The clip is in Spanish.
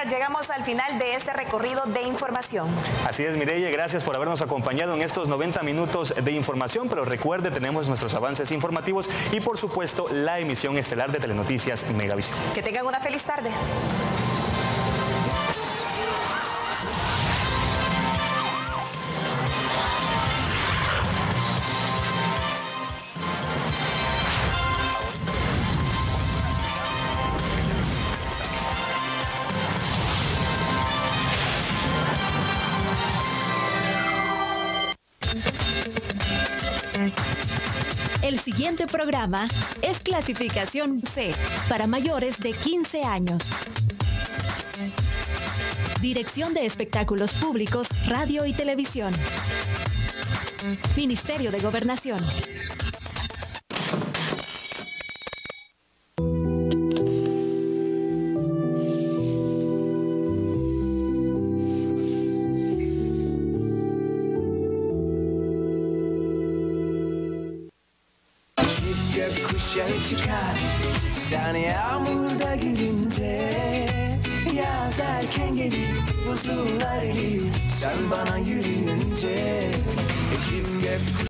llegamos al final de este recorrido de información. Así es, Mireya, gracias por habernos acompañado en estos 90 minutos de información, pero recuerde, tenemos nuestros avances informativos y por supuesto la emisión estelar de Telenoticias Megavisión. Que tengan una feliz tarde. El siguiente programa es clasificación C para mayores de 15 años. Dirección de Espectáculos Públicos, Radio y Televisión. Ministerio de Gobernación. Gökkuşağı çıkar sen yağmurda gülünce, yaz erken gelir buzullar erir sen bana yürüyünce, çift gökkuşağı